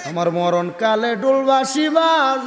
আমার মরণ কালে ডোলবাসি বাজ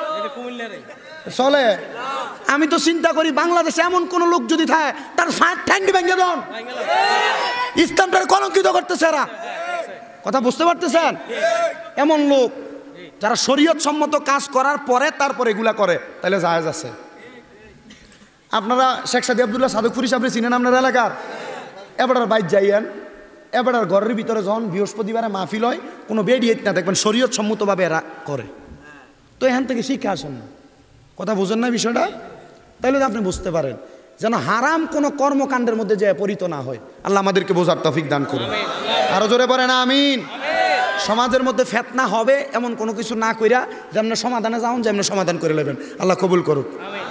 চলে। আমি তো চিন্তা করি বাংলাদেশে এমন কোন লোক যদি থাকে তার ঠ্যাঙ্গি ভেঙে দেন, ইসলামটার কলঙ্কিত করতেছে এরা। কথা বুঝতে পারতেছেন? এমন লোক যারা শরীয়ত সম্মত কাজ করার পরে তারপরে এগুলা করে, তাহলে জায়েজ আছে। আপনারা শেখ সাদি আব্দুল্লাহ সাদকপুরি সাহেব চিনেন আপনার এলাকার? এবার বাইক যাইয়েন, এবার ঘরের ভিতরে যখন বৃহস্পতিবারে মাহফিল হয় কোনো বেডিয়েট না, দেখবেন শরীয়ত সম্মতভাবে এরা করে। তো এখান থেকে শিক্ষা আসেন না। কথা বুঝেন না বিষয়টা? তাহলে আপনি বুঝতে পারেন যেন হারাম কোনো কর্মকাণ্ডের মধ্যে যে পরিত না হয়। আল্লাহ আমাদেরকে বোঝার তৌফিক দান করুন। আরো জোরে বলেন আমিন। সমাজের মধ্যে ফিতনা হবে এমন কোনো কিছু না কইরা যেমন সমাধানে যাওন, যেমন সমাধান করে নেবেন। আল্লাহ কবুল করুক।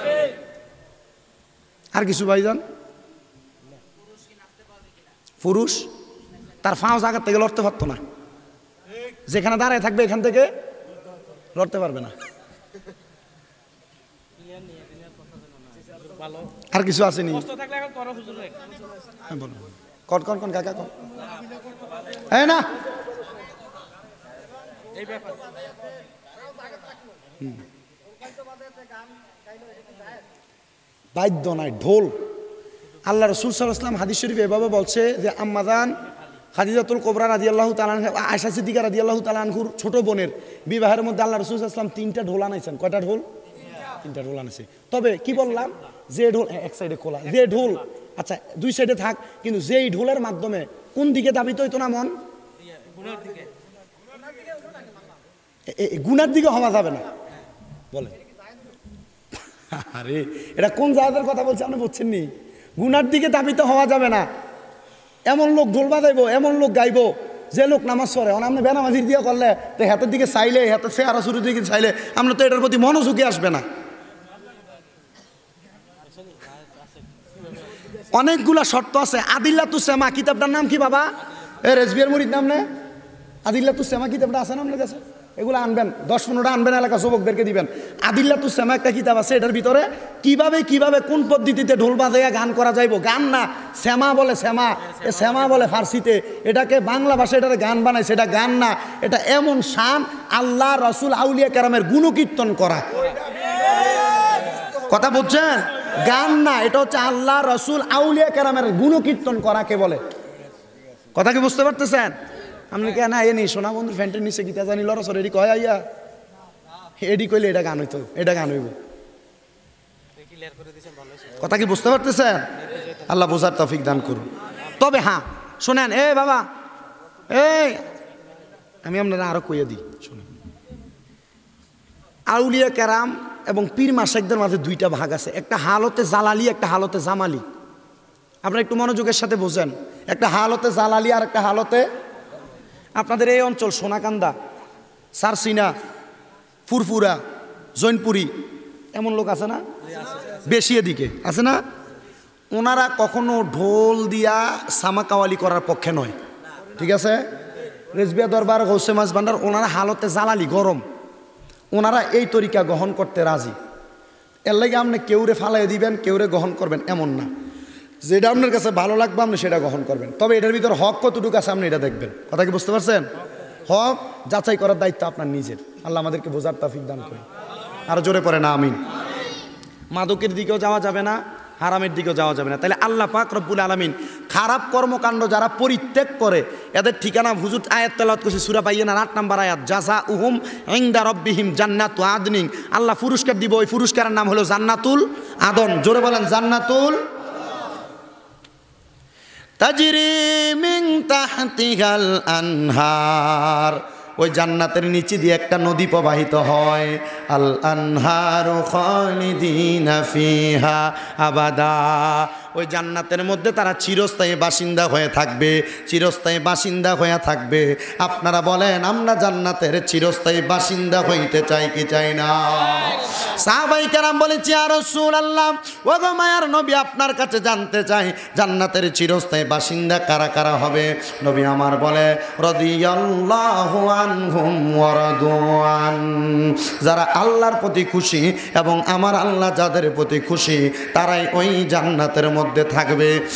আর কিছু ভাইজান? পুরুষ তার ফাঁস জায়গা থেকে লড়তে পারতো না, যেখানে দাঁড়ায় থাকবে এখান থেকে লড়তে পারবে না। আর কিছু আসেনি? কন কন কন কাকা কন না বাদ্য নাই, ঢোল। আল্লাহ রাসূল সাল্লাল্লাহু আলাইহি ওয়াসাল্লাম হাদিস শরীফে এভাবে বলছে যে আম্মাজান খাদিজাতুল কুবরা রাদিয়াল্লাহু তাআলা আয়েশা সিদ্দিকা রাদিয়াল্লাহু তাআলা আনহুর ছোট বোনের বিবাহের মধ্যে আল্লাহ রাসূল সাল্লাল্লাহু আলাইহি ওয়াসাল্লাম 3টা ঢোল আনাইছেন। কয়টা ঢোল? 3টা ঢোল আনাইছে। তবে কি বললাম, যে ঢোল এক সাইডে খোলা, যে ঢোল আচ্ছা দুই সাইডে থাক, কিন্তু যেই ঢোলের মাধ্যমে কোন দিকে দাবিত হইতো না মন? গুনার দিকে হওয়া যাবে না বলে। আরে এটা কোন জায়গার কথা বলছে আপনি বুঝছেন নি? গুনার দিকে দাবিত হওয়া যাবে না। এমন লোক ঢোল বাজাইবো, এমন লোক গাইবো যে লোক নামাজ পড়ে। আপনি বেনামাজির দিয়ে করলে তো হাতের দিকে চাইলে, হাতের চেহারা শুরুর দিকে চাইলে আমরা তো এটার প্রতি মনোযোগী আসবে না। অনেকগুলা শর্ত আছে। আদিল্লাতুস সামা কিতাবটার নাম কি বাবা? রেজবিয়ার মুরিদ নাম না? আদিল্লাতুস সামা কিতাবটা আছে না আপনার কাছে? এগুলো আনবেন, 10-15টা আনবেন, এলাকা যুবকদেরকে দিবেন। আদিল্লাতুস সামা একটা কিতাব আছে, এটার ভিতরে কিভাবে কিভাবে কোন পদ্ধতিতে ঢোল বাজাইয়া গান করা যাইব। গান না, শ্যামা বলে, শ্যামা শ্যামা বলে ফার্সিতে, এটাকে বাংলা ভাষায় এটাকে গান বানাইছে। এটা গান না, এটা এমন শান আল্লাহ রসুল আউলিয়া কেরামের গুণকীর্তন করা। কথা বুঝছেন? গান না, এটা হচ্ছে আল্লাহ রসুল আউলিয়া কেরামের গুণকীর্তন করাকে বলে। কথা কি বুঝতে পারতেছেন? আপনি কেন এ নি সোনা বন্ধু ফ্যান্টের নিচে গীতা জানি লড়াচড় এডি কয় আইয়া এডি কইলে এটা গান হইতো, এটা গান হইব। কথা কি বুঝতে পারতেছেন? আল্লাহ বোঝার তৌফিক দান করুন। তবে হ্যাঁ শোনেন, এ বাবা এই আমি আপনারা আরো কইয়া দিই শোনেন, আউলিয়া কেরাম এবং পীর মাশাইখদের মাঝে 2টা ভাগ আছে। একটা হালতে জালালি, একটা হালতে জামালি। আপনারা একটু মনোযোগের সাথে বোঝেন। একটা হালতে জালালি আর একটা হালতে, আপনাদের এই অঞ্চল সোনাকান্দা, সারসিনা, ফুরফুরা, জৈনপুরি এমন লোক আছে না? বেশি এদিকে আছে না? ওনারা কখনো ঢোল দিয়া সামাকাওয়ালি করার পক্ষে নয়। ঠিক আছে? রেজবিয়া দরবার, গৌসে মাছ ভান্ডার, ওনারা হালতে জালালি গরম, ওনারা এই তরিকা গ্রহণ করতে রাজি। এর লাগে আপনি কেউরে ফালাই দিবেন, কেউরে গ্রহণ করবেন এমন না। যেটা আপনার কাছে ভালো লাগবে আপনি সেটা গ্রহণ করবেন। তবে এটার ভিতর হক কতটুকু আছে আপনি এটা দেখবেন। কথা কি বুঝতে পারছেন? হক যাচাই করার দায়িত্ব আপনার নিজের। আল্লাহ আমাদেরকে বোঝার তৌফিক দান করে। আরো জোরে পড়ে না আমিন। মাদকের দিকেও যাওয়া যাবে না, হারামের দিকেও যাওয়া যাবে না। তাহলে আল্লাহ পাক রব্বুল আলামিন খারাপ কর্মকাণ্ড যারা পরিত্যাগ করে এদের ঠিকানা হুজুর আয়াত তেলাওয়াত করছে সূরা বাইয়িনার 8 নম্বর আয়াত, জাযাউহুম ইনদা রাব্বিহিম জান্নাতু আদনিন। আল্লাহ পুরস্কার দিব, ওই পুরস্কারের নাম হলো জান্নাতুল আদন। জোরে বলেন জান্নাতুল তাজরি মিন তাহতিহাল আনহার। ওই জান্নাতের নিচে দিয়ে একটা নদী প্রবাহিত হয়। আল আনহারু খালিদিনা ফিহা আবাদা। ওই জান্নাতের মধ্যে তারা চিরস্থায়ী বাসিন্দা হয়ে থাকবে, চিরস্থায়ী বাসিন্দা হয়ে থাকবে। আপনারা বলেন আমরা জান্নাতের চিরস্থায়ী বাসিন্দা হইতে চাই কি চাই না? সাহাবায়ে কেরাম বলেছে ইয়া রাসূলুল্লাহ, ও গো মায়ার নবী আপনার কাছে জানতে চাই জান্নাতের চিরস্থায়ী বাসিন্দা কারা কারা হবে? নবী আমার বলে রাদিয়াল্লাহু আনহুম ওয়া রাদওয়ান। যারা আল্লাহর প্রতি খুশি এবং আমার আল্লাহ যাদের প্রতি খুশি তারাই ওই জান্নাতের মধ্যে থাকবে।